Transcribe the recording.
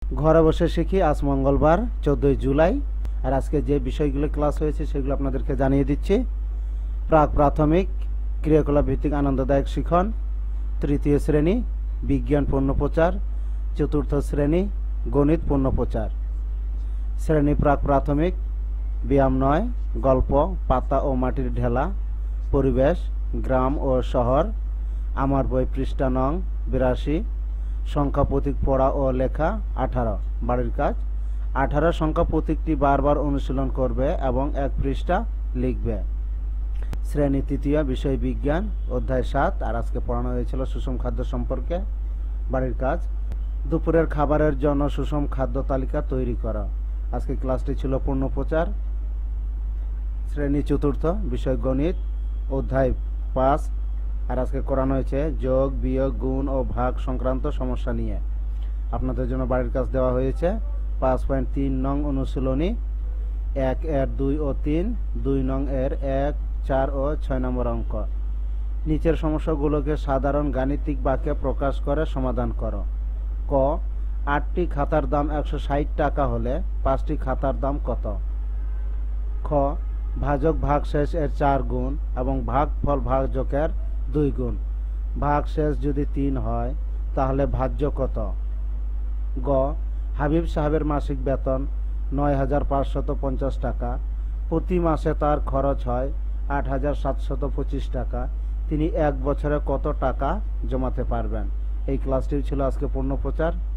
ঘরে বসে শিখি আজ মঙ্গলবার 14 জুলাই। আর আজকে যে বিষয়গুলো ক্লাস হয়েছে সেগুলো আপনাদেরকে জানিয়ে দিচ্ছি। প্রাক প্রাথমিক ক্রিয়াকলাপ ভিত্তিক আনন্দদায়ক শিখন, তৃতীয় শ্রেণী বিজ্ঞান পূর্ণপ্রচার, চতুর্থ শ্রেণী গণিত পূর্ণপ্রচার। শ্রেণী প্রাক প্রাথমিক ব্যায়াম 9, গল্প পাতা ও মাটির ঢেলা, পরিবেশ গ্রাম ও শহর, আমার বই পৃষ্ঠা নং 82, সংখ্যা প্রতীক পড়া ও লেখা 18। বাড়ির কাজ 18 সংখ্যা প্রতীকটি বারবার অনুশীলন করবে এবং এক পৃষ্ঠা লিখবে। শ্রেণী তৃতীয় বিষয় বিজ্ঞান অধ্যায় 7। আর আজকে পড়ানো হয়েছিল সুষম খাদ্য সম্পর্কে। বাড়ির কাজ দুপুরের খাবারের জন্য সুষম খাদ্য তালিকা তৈরি করা। আজকে ক্লাসটি ছিল পূর্ণপ্রচার। শ্রেণী চতুর্থ বিষয় গণিত অধ্যায় 5। আর আজকে করানো হয়েছে যোগ বিয়োগ গুণ ও ভাগ সংক্রান্ত সমস্যা নিয়ে। আপনাদের জন্য বাড়ির কাজ দেওয়া হয়েছে 5.3 নং অনুশীলনী 1 এর 2 ও 3, 2 নং এর 1, 4 ও 6 নম্বর অঙ্ক। নিচের সমস্যাগুলোকে সাধারণ গাণিতিক বাক্যে প্রকাশ করে সমাধান করো। ক 8টি খাতার দাম 160 টাকা হলে 5টি খাতার দাম কত? খ ভাজক ভাগশেষ এর 4 গুণ এবং ভাগফল ভাজকের 2 গুণ। ভাগশেষ যদি 3 হয় তাহলে ভাজ্য কত? গ হাবিব সাহেবের মাসিক বেতন 9,550 টাকা। প্রতি মাসে তার খরচ হয় 8,725 টাকা। তিনি এক বছরে কত টাকা জমাতে পারবেন? এই ক্লাসটি ছিল আজকে পূর্ণপ্রচার।